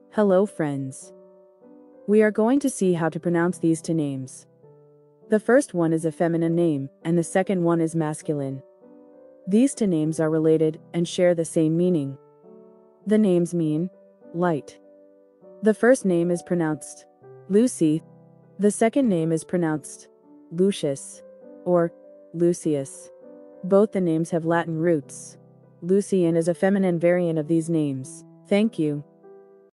Hello friends. We are going to see how to pronounce these two names. The first one is a feminine name, and the second one is masculine. These two names are related and share the same meaning. The names mean light. The first name is pronounced Lucy. The second name is pronounced Lucius or Lucius. Both the names have Latin roots. Lucian is a feminine variant of these names. Thank you.